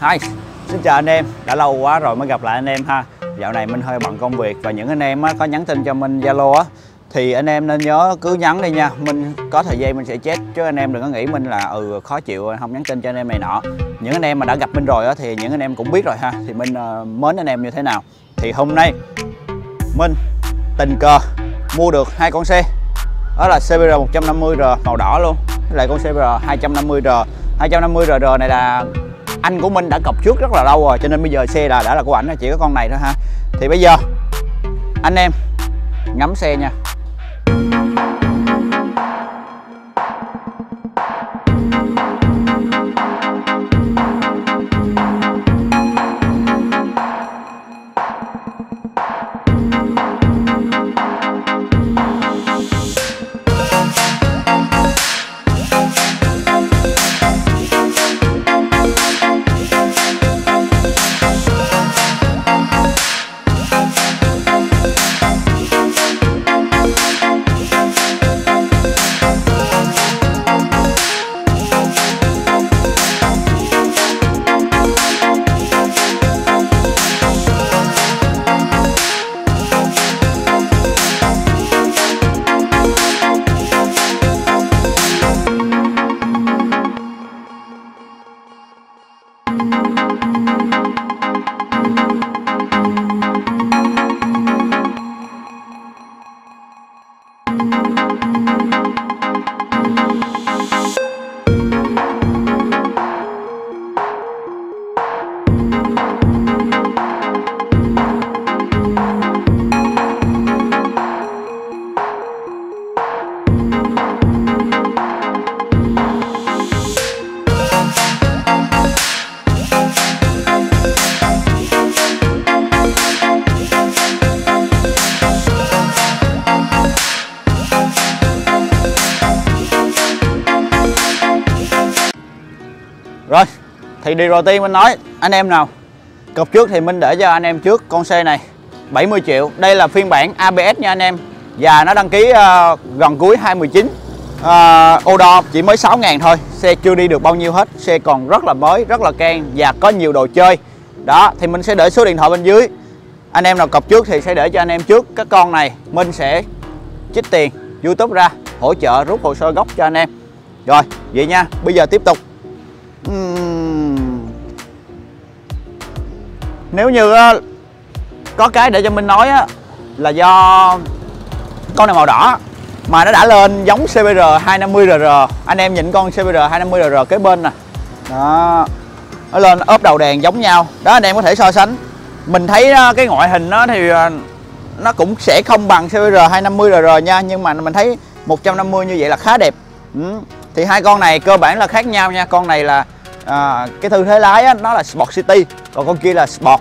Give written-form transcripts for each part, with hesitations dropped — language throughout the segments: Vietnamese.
Hi, xin chào anh em, đã lâu quá rồi mới gặp lại anh em ha. Dạo này Minh hơi bận công việc và những anh em có nhắn tin cho Minh Zalo á thì anh em nên nhớ cứ nhắn đi nha. Minh có thời gian mình sẽ check, chứ anh em đừng có nghĩ Minh là khó chịu không nhắn tin cho anh em này nọ. Những anh em mà đã gặp Minh rồi á thì những anh em cũng biết rồi ha, thì Minh mến anh em như thế nào. Thì hôm nay Minh tình cờ mua được hai con xe, đó là CBR 150R màu đỏ luôn, với lại con CBR 250R. 250R này là anh của Minh đã cọc trước rất là lâu rồi, cho nên bây giờ xe đã là của ảnh, chỉ có con này thôi ha. Thì bây giờ anh em ngắm xe nha. Rồi, thì điều đầu tiên mình nói anh em nào cọc trước thì Minh để cho anh em trước con xe này 70 triệu. Đây là phiên bản ABS nha anh em, và nó đăng ký gần cuối 2019. Ô đo chỉ mới 6.000 thôi, xe chưa đi được bao nhiêu hết, xe còn rất là mới, rất là can và có nhiều đồ chơi. Đó, thì mình sẽ để số điện thoại bên dưới. Anh em nào cọc trước thì sẽ để cho anh em trước các con này, Minh sẽ trích tiền YouTube ra hỗ trợ rút hồ sơ gốc cho anh em. Rồi, vậy nha, bây giờ tiếp tục. Nếu như có cái để cho Minh nói á, là do con này màu đỏ mà nó đã lên giống CBR 250RR. Anh em nhìn con CBR 250RR kế bên nè, đó, nó lên ốp đầu đèn giống nhau đó, anh em có thể so sánh. Mình thấy cái ngoại hình nó thì nó cũng sẽ không bằng CBR 250RR nha, nhưng mà mình thấy 150 như vậy là khá đẹp. Thì hai con này cơ bản là khác nhau nha. Con này là cái tư thế lái á, nó là Sport City, còn con kia là Sport.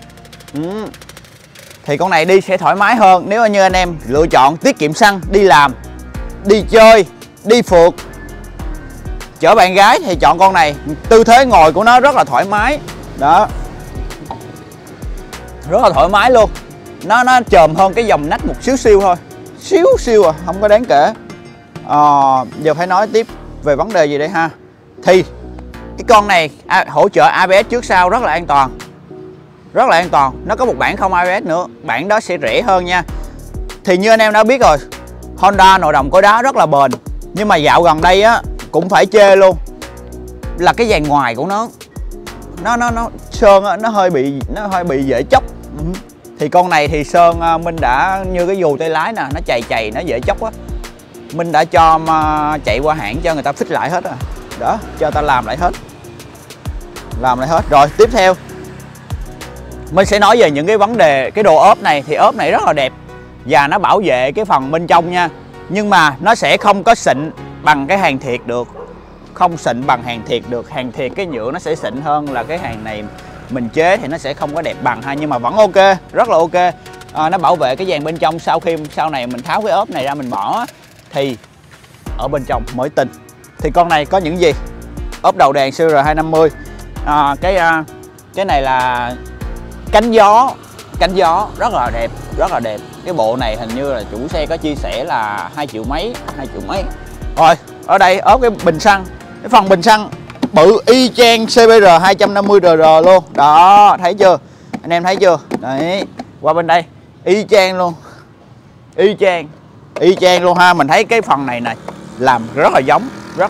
Thì con này đi sẽ thoải mái hơn. Nếu như anh em lựa chọn tiết kiệm xăng, đi làm, đi chơi, đi phượt, chở bạn gái thì chọn con này. Tư thế ngồi của nó rất là thoải mái đó, rất là thoải mái luôn. Nó chồm hơn cái dòng nách một xíu xíu thôi, xíu xíu à, không có đáng kể. Giờ phải nói tiếp về vấn đề gì đây ha. Thì cái con này hỗ trợ ABS trước sau rất là an toàn, rất là an toàn. Nó có một bản không ABS nữa, bản đó sẽ rẻ hơn nha. Thì như anh em đã biết rồi, Honda nội đồng cối đá rất là bền, nhưng mà dạo gần đây á cũng phải chê luôn là cái dàn ngoài của nó sơn á, nó hơi bị dễ chóc. Thì con này thì sơn Minh đã như cái dù tay lái nè, nó chày nó dễ chóc á, Minh đã cho chạy qua hãng cho người ta fix lại hết rồi đó, cho ta làm lại hết. Rồi tiếp theo mình sẽ nói về những cái vấn đề cái đồ ốp này. Thì ốp này rất là đẹp và nó bảo vệ cái phần bên trong nha, nhưng mà nó sẽ không có xịn bằng cái hàng thiệt được, không xịn bằng hàng thiệt được. Hàng thiệt cái nhựa nó sẽ xịn hơn, là cái hàng này mình chế thì nó sẽ không có đẹp bằng ha, nhưng mà vẫn ok, rất là ok. Nó bảo vệ cái dàn bên trong. Sau này mình tháo cái ốp này ra mình bỏ thì ở bên trong mới tinh. Thì con này có những gì? Ốp đầu đèn CBR 250. Cái này là cánh gió rất là đẹp. Cái bộ này hình như là chủ xe có chia sẻ là 2 triệu mấy. Rồi ở đây ốp cái bình xăng, cái phần bình xăng bự y chang CBR 250RR luôn. Đó, thấy chưa? Anh em thấy chưa? Đấy, qua bên đây y chang luôn. Y chang luôn ha. Mình thấy cái phần này nè làm rất là giống.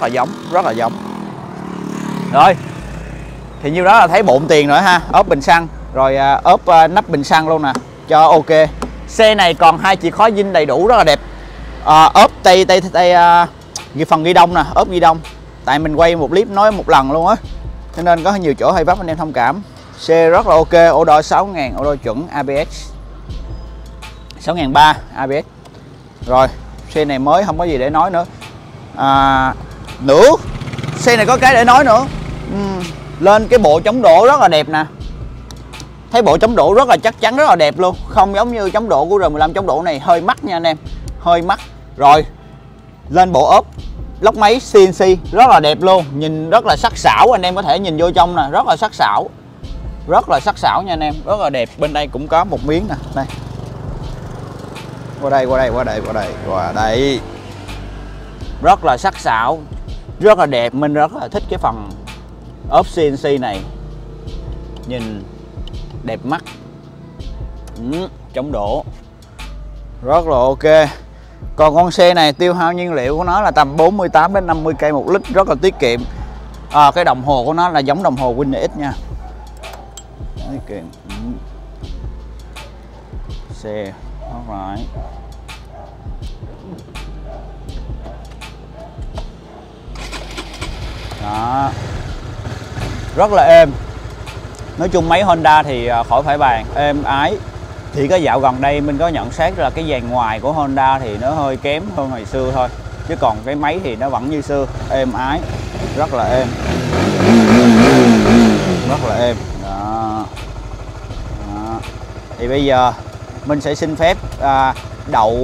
Rồi. Thì như đó là thấy bộn tiền rồi ha. Ốp bình xăng, rồi ốp nắp bình xăng luôn nè, cho ok. Xe này còn 2 chìa khóa zin đầy đủ, rất là đẹp. Ốp tay phần ghi đông nè, ốp ghi đông. Tại mình quay một clip nói một lần luôn á, cho nên có nhiều chỗ hơi vấp, anh em thông cảm. Xe rất là ok, ô đo 6.000, ô đo chuẩn ABS 6.300 ABS. Rồi, xe này mới không có gì để nói nữa. Xe này có cái để nói nữa. Lên cái bộ chống đổ rất là đẹp nè. Thấy bộ chống đổ rất là chắc chắn, rất là đẹp luôn. Không giống như chống đổ của R15, chống đổ này hơi mắc nha anh em, hơi mắc. Rồi, lên bộ ốp lốc máy CNC rất là đẹp luôn, nhìn rất là sắc sảo. Anh em có thể nhìn vô trong nè, rất là sắc sảo. Rất là sắc sảo nha anh em, rất là đẹp. Bên đây cũng có một miếng nè, đây. Qua đây. Rất là sắc sảo, rất là đẹp. Mình rất là thích cái phần ốp CNC này, nhìn đẹp mắt. Chống đổ rất là ok. Còn con xe này tiêu hao nhiên liệu của nó là tầm 48 đến 50 cây một lít, rất là tiết kiệm. Cái đồng hồ của nó là giống đồng hồ Win X nha, tiết kiệm. Xe alright. Đó, rất là êm. Nói chung máy Honda thì khỏi phải bàn, êm ái. Thì có dạo gần đây mình có nhận xét là cái dàn ngoài của Honda thì nó hơi kém hơn hồi xưa thôi, chứ còn cái máy thì nó vẫn như xưa, êm ái, rất là êm. Đó. Thì bây giờ mình sẽ xin phép đậu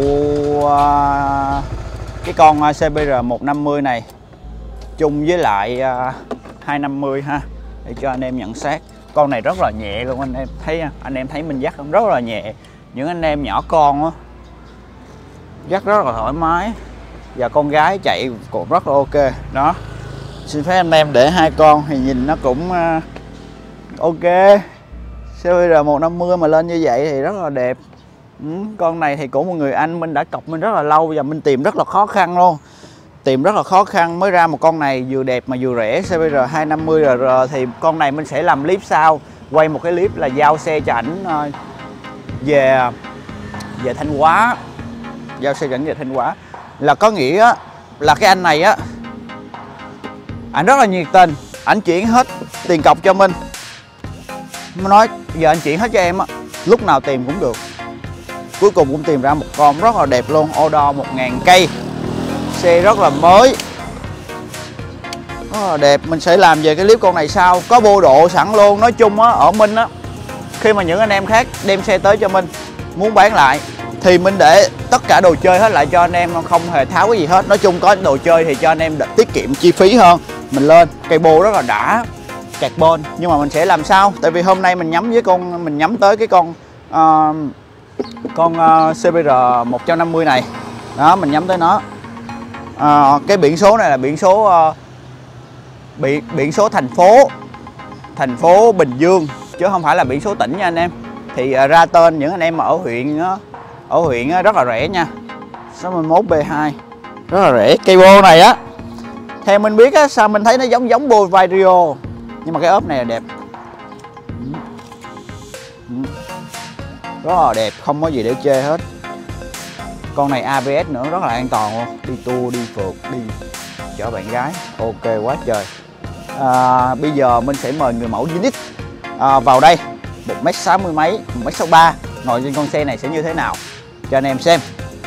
cái con CBR 150 này chung với lại 250 ha, để cho anh em nhận xét. Con này rất là nhẹ luôn anh em thấy mình dắt không, rất là nhẹ. Những anh em nhỏ con á dắt rất là thoải mái, và con gái chạy cũng rất là ok. Đó, xin phép anh em để hai con thì nhìn nó cũng ok. CBR 150 mà lên như vậy thì rất là đẹp. Con này thì của một người anh mình đã cọc mình rất là lâu, và mình tìm rất là khó khăn luôn. Mới ra một con này vừa đẹp mà vừa rẻ. CBR 250RR thì con này mình sẽ làm clip sau, quay một cái clip là giao xe cho ảnh về Thanh Hóa. Giao xe cho ảnh về Thanh Hóa là có nghĩa là cái anh này á, ảnh rất là nhiệt tình, ảnh chuyển hết tiền cọc cho mình. Nói giờ anh chuyển hết cho em á, lúc nào tìm cũng được. Cuối cùng cũng tìm ra một con rất là đẹp luôn, ô đo 1.000 cây. Xe rất là mới, rất là đẹp. Mình sẽ làm về cái clip con này sau, có bô độ sẵn luôn. Nói chung á, ở Minh á, khi mà những anh em khác đem xe tới cho mình muốn bán lại thì mình để tất cả đồ chơi hết lại cho anh em, không hề tháo cái gì hết. Nói chung có đồ chơi thì cho anh em tiết kiệm chi phí hơn. Mình lên cây bô rất là đã, carbon. Nhưng mà mình sẽ làm sao, tại vì hôm nay mình nhắm tới cái con CBR 150 này. Đó, mình nhắm tới nó. Cái biển số này là biển số thành phố Bình Dương, chứ không phải là biển số tỉnh nha anh em. Thì ra tên những anh em mà ở huyện rất là rẻ nha. 61B2 rất là rẻ. Cây bô này á, theo mình biết á, sao mình thấy nó giống bô Vario, nhưng mà cái ốp này là đẹp, rất là đẹp, không có gì để chê hết. Con này ABS nữa, rất là an toàn luôn. Đi tour, đi phượt, đi chở bạn gái, ok quá trời. Bây giờ mình sẽ mời người mẫu Unix vào đây. 1m60 mấy, 1m63, ngồi trên con xe này sẽ như thế nào cho anh em xem.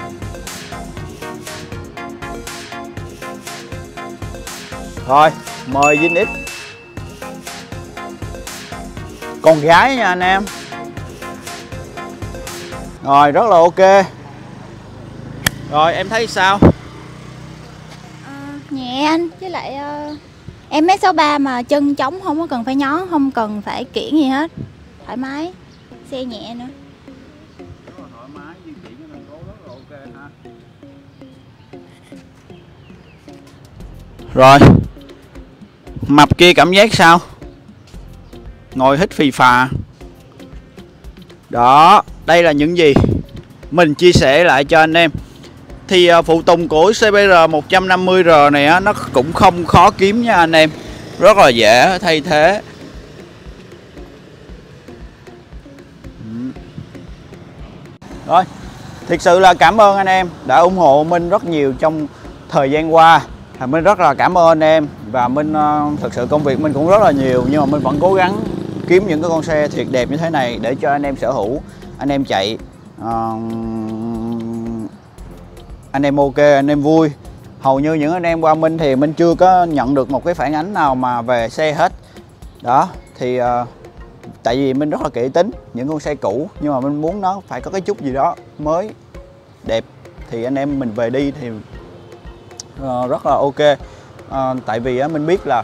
Rồi, mời Unix. Con gái nha anh em. Rồi, rất là ok. Rồi em thấy sao? Nhẹ anh, với lại em M63 mà chân trống, không có cần phải nhón, không cần phải kiển gì hết, thoải mái, xe nhẹ nữa. Rất là thoải mái, di chuyển cái thành phố rất là ok ha. Rồi, Mập kia cảm giác sao? Ngồi hít phì phà. Đó, đây là những gì mình chia sẻ lại cho anh em. Thì phụ tùng của CBR 150R này á, nó cũng không khó kiếm nha anh em. Rất là dễ thay thế. Rồi, thực sự là cảm ơn anh em đã ủng hộ Minh rất nhiều trong thời gian qua. Minh rất là cảm ơn anh em. Và Minh thực sự công việc Minh cũng rất là nhiều, nhưng mà Minh vẫn cố gắng kiếm những cái con xe thiệt đẹp như thế này để cho anh em sở hữu, anh em chạy, anh em ok, anh em vui. Hầu như những anh em qua Minh thì Minh chưa có nhận được một cái phản ánh nào mà về xe hết. Đó, thì tại vì Minh rất là kỹ tính những con xe cũ, nhưng mà Minh muốn nó phải có cái chút gì đó mới, đẹp. Thì anh em mình về đi thì rất là ok. Tại vì mình biết là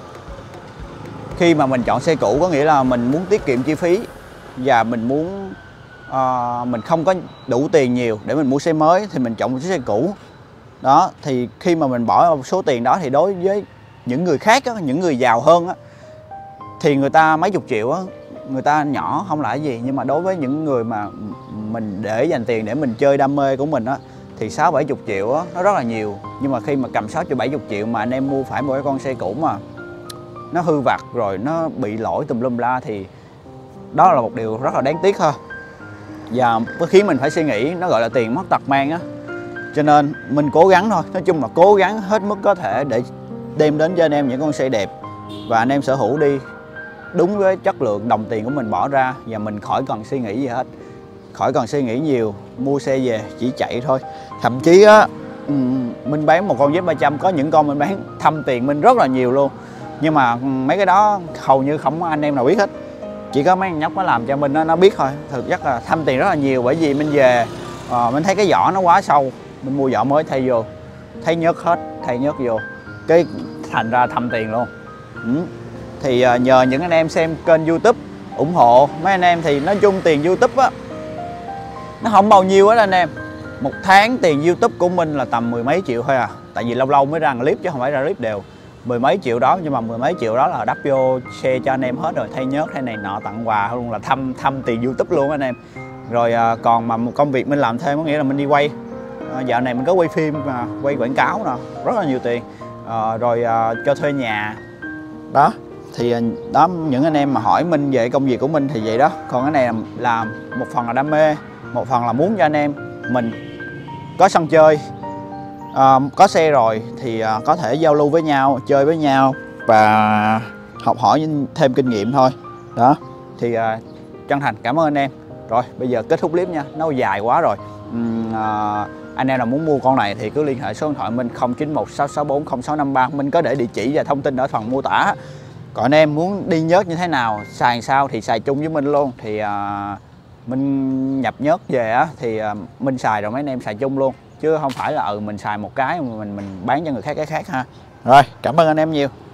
khi mà mình chọn xe cũ có nghĩa là mình muốn tiết kiệm chi phí, và mình muốn mình không có đủ tiền nhiều để mình mua xe mới, thì mình chọn một chiếc xe cũ. Đó, thì khi mà mình bỏ một số tiền đó thì đối với những người khác á, những người giàu hơn á, thì người ta mấy chục triệu á, người ta nhỏ không là cái gì. Nhưng mà đối với những người mà mình để dành tiền để mình chơi đam mê của mình á, thì 60-70 triệu á, nó rất là nhiều. Nhưng mà khi mà cầm 60-70 triệu mà anh em mua phải một cái con xe cũ mà nó hư vặt rồi nó bị lỗi tùm lum la, thì đó là một điều rất là đáng tiếc thôi. Và nó khiến mình phải suy nghĩ, nó gọi là tiền mất tật mang á. Cho nên mình cố gắng thôi, nói chung là cố gắng hết mức có thể để đem đến cho anh em những con xe đẹp, và anh em sở hữu đi đúng với chất lượng đồng tiền của mình bỏ ra. Và mình khỏi cần suy nghĩ gì hết, khỏi cần suy nghĩ nhiều, mua xe về chỉ chạy thôi. Thậm chí á, mình bán một con Z300, có những con mình bán thâm tiền mình rất là nhiều luôn. Nhưng mà mấy cái đó hầu như không có anh em nào biết hết, chỉ có mấy anh nhóc nó làm cho mình nó biết thôi. Thực chất là thâm tiền rất là nhiều, bởi vì mình về mình thấy cái vỏ nó quá sâu, mình mua vỏ mới thay vô, thấy nhớt hết, thay nhớt vô, cái thành ra thâm tiền luôn. Thì nhờ những anh em xem kênh YouTube ủng hộ mấy anh em, thì nói chung tiền YouTube á nó không bao nhiêu hết anh em. Một tháng tiền YouTube của mình là tầm 10 mấy triệu thôi à. Tại vì lâu lâu mới ra clip chứ không phải ra clip đều. 10 mấy triệu đó, nhưng mà 10 mấy triệu đó là đắp vô xe cho anh em hết rồi, thay nhớt, thay này nọ, tặng quà luôn, là thăm tiền YouTube luôn anh em. Rồi còn mà một công việc mình làm thêm có nghĩa là mình đi quay. Dạo này mình có quay phim, quay quảng cáo nè, rất là nhiều tiền. Rồi cho thuê nhà. Đó, thì đó, những anh em mà hỏi mình về công việc của mình thì vậy đó. Còn cái này là một phần là đam mê, một phần là muốn cho anh em mình có sân chơi, có xe rồi thì có thể giao lưu với nhau, chơi với nhau và học hỏi thêm kinh nghiệm thôi. Đó, thì chân thành cảm ơn anh em. Rồi bây giờ kết thúc clip nha, nó dài quá rồi. Anh em nào muốn mua con này thì cứ liên hệ số điện thoại mình 0916640653. Mình có để địa chỉ và thông tin ở phần mô tả. Còn anh em muốn đi nhớt như thế nào, xài sao thì xài chung với mình luôn. Thì mình nhập nhớt về á, thì mình xài rồi mấy anh em xài chung luôn, chứ không phải là mình xài một cái mà mình bán cho người khác cái khác ha. Rồi, cảm ơn anh em nhiều.